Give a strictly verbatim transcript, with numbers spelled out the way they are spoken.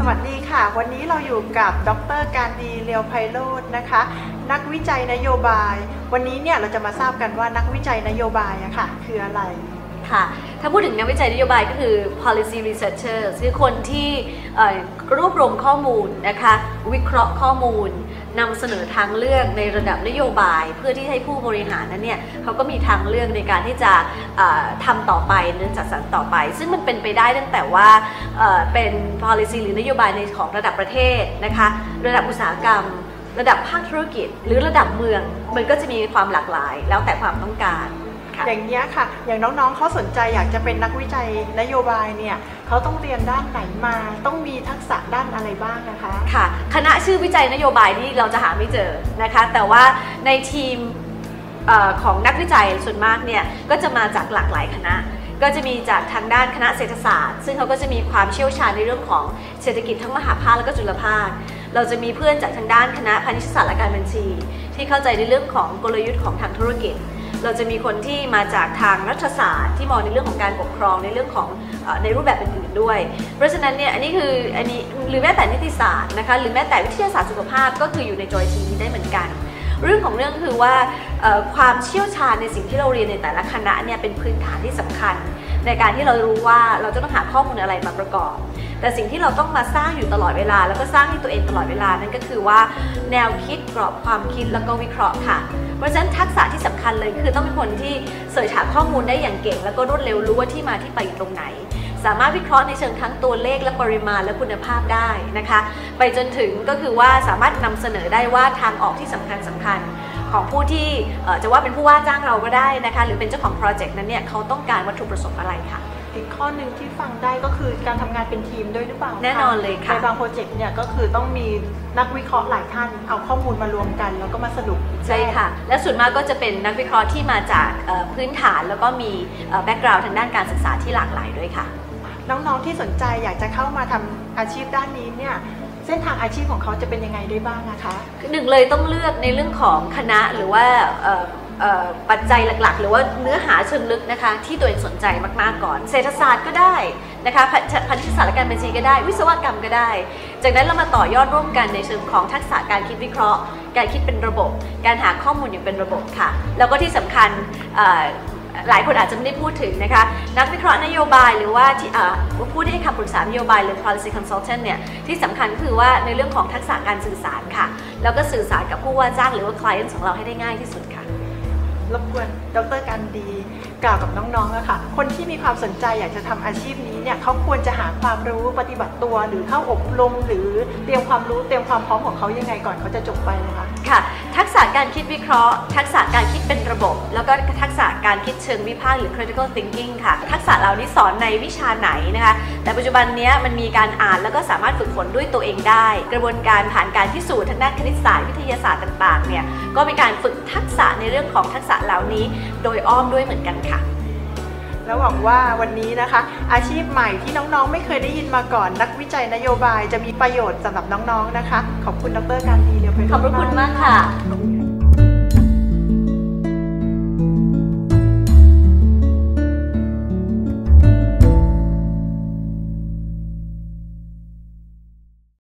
วัสดีค่ะวันนี้เราอยู่กับดร.การดีเลียวไพโรจน์นะคะนักวิจัยนโยบายวันนี้เนี่ยเราจะมาทราบกันว่านักวิจัยนโยบายอะค่ะคืออะไรค่ะถ้าพูดถึงนักวิจัยนโยบายก็คือ policy researchers คือคนที่รวบรวมข้อมูลนะคะวิเคราะห์ข้อมูลนำเสนอทางเลือกในระดับนโยบายเพื่อที่ให้ผู้บริหารนั้นเนี่ยเขาก็มีทางเลือกในการที่จะทำต่อไปหรือจัดสรรต่อไปซึ่งมันเป็นไปได้ตั้งแต่ว่าเป็น policy หรือนโยบายในของระดับประเทศนะคะระดับอุตสาหกรรมระดับภาคธุรกิจหรือระดับเมืองมันก็จะมีความหลากหลายแล้วแต่ความต้องการอย่างนี้ค่ะอย่างน้องๆเขาสนใจอยากจะเป็นนักวิจัยนโยบายเนี่ยเขาต้องเรียนด้านไหนมาต้องมีทักษะด้านอะไรบ้างนะคะค่ะคณะชื่อวิจัยนโยบายนี่เราจะหาไม่เจอนะคะแต่ว่าในทีมของนักวิจัยส่วนมากเนี่ยก็จะมาจากหลากหลายคณะก็จะมีจากทางด้านคณะเศรษฐศาสตร์ซึ่งเขาก็จะมีความเชี่ยวชาญในเรื่องของเศรษฐกิจทั้งมหาภาคและก็จุลภาคเราจะมีเพื่อนจากทางด้านคณะพาณิชยศาสตร์และการบัญชีที่เข้าใจในเรื่องของกลยุทธ์ของทางธุรกิจเราจะมีคนที่มาจากทางรัฐศาสตร์ที่มองในเรื่องของการปกครองในเรื่องของในรูปแบบอื่นๆด้วยเพราะฉะนั้นเนี่ยอันนี้คืออันนี้หรือแม้แต่นิติศาสตร์นะคะหรือแม้แต่วิทยาศาสตร์สุขภาพก็คืออยู่ในจอยทีนี้ได้เหมือนกันเรื่องของเรื่องคือว่าความเชี่ยวชาญในสิ่งที่เราเรียนในแต่ละคณะเนี่ยเป็นพื้นฐานที่สำคัญในการที่เรารู้ว่าเราจะต้องหาข้อมูลอะไรมาประกอบแต่สิ่งที่เราต้องมาสร้างอยู่ตลอดเวลาแล้วก็สร้างให้ตัวเองตลอดเวลานั่นก็คือว่าแนวคิดกรอบความคิดแล้วก็วิเคราะห์ค่ะเพราะฉะนั้นทักษะที่สำคัญเลยคือต้องเป็นคนที่เสิร์ชหาข้อมูลได้อย่างเก่งแล้วก็รวดเร็วรู้ว่าที่มาที่ไปอยู่ตรงไหนสามารถวิเคราะห์ในเชิงทั้งตัวเลขและปริมาณและคุณภาพได้นะคะไปจนถึงก็คือว่าสามารถนำเสนอได้ว่าทางออกที่สำคัญสำคัญของผู้ที่จะว่าเป็นผู้ว่าจ้างเราก็ได้นะคะหรือเป็นเจ้าของโปรเจกต์นั้นเนี่ยเขาต้องการวัตถุประสงค์อะไรค่ะอีกข้อหนึ่งที่ฟังได้ก็คือการทำงานเป็นทีมด้วยหรือเปล่าแน่นอนเลยค่ะในบางโปรเจกต์เนี่ยก็คือต้องมีนักวิเคราะห์หลายท่านเอาข้อมูลมารวมกันแล้วก็มาสรุปใช่ค่ะและส่วนมากก็จะเป็นนักวิเคราะห์ที่มาจากพื้นฐานแล้วก็มีแบ็กกราวด์ทางด้านการศึกษาที่หลากหลายด้วยค่ะน้องๆที่สนใจอยากจะเข้ามาทำอาชีพด้านนี้เนี่ยเส้นทางอาชีพของเขาจะเป็นยังไงได้บ้างนะคะหนึ่งเลยต้องเลือกในเรื่องของคณะหรือว่าปัจจัยหลักๆหรือว่าเนื้อหาเชิงลึกนะคะที่ตัวเองสนใจมากๆก่อนเศรษฐศาสตร์ก็ได้นะคะพาณิชยศาสตร์และการบัญชีก็ได้วิศวกรรมก็ได้จากนั้นเรามาต่อยอดร่วมกันในเชิงของทักษะการคิดวิเคราะห์การคิดเป็นระบบการหาข้อมูลอย่างเป็นระบบค่ะแล้วก็ที่สำคัญหลายคนอาจจะไม่ได้พูดถึงนะคะนักวิเคราะห์นโยบายหรือว่าที่ผู้ที่ให้คำปรึกษานโยบายหรือ policy consultant เนี่ยที่สำคัญคือว่าในเรื่องของทักษะการสื่อสารค่ะแล้วก็สื่อสารกับผู้ว่าจ้างหรือว่า client ของเราให้ได้ง่ายที่สุดค่ะรบกวนดร.การดีกล่าวกับน้องๆนะคะคนที่มีความสนใจอยากจะทำอาชีพนี้เนี่ยเขาควรจะหาความรู้ปฏิบัติตัวหรือเข้าอบรมหรือเตรียมความรู้เตรียมความพร้อมของเขายังไงก่อนเขาจะจบไปนะคะค่ะทักษะการคิดวิเคราะห์ทักษะการคิดเป็นระบบแล้วก็ทักษะการคิดเชิงวิพากษ์หรือ critical thinking ค่ะทักษะเหล่านี้สอนในวิชาไหนนะคะแต่ปัจจุบันนี้มันมีการอ่านแล้วก็สามารถฝึกฝนด้วยตัวเองได้กระบวนการผ่านการพิสูจน์ทางด้านคณิตศาสตร์วิทยาศาสตร์ต่างๆเนี่ยก็เป็นการฝึกทักษะในเรื่องของทักษะเหล่านี้โดยอ้อมด้วยเหมือนกันค่ะแล้วหวังว่าวันนี้นะคะอาชีพใหม่ที่น้องๆไม่เคยได้ยินมาก่อนนักวิจัยนโยบายจะมีประโยชน์สำหรับน้องๆนะคะขอบคุณดร.การดีเลียวไพโรจน์ขอบคุณมากค่ะ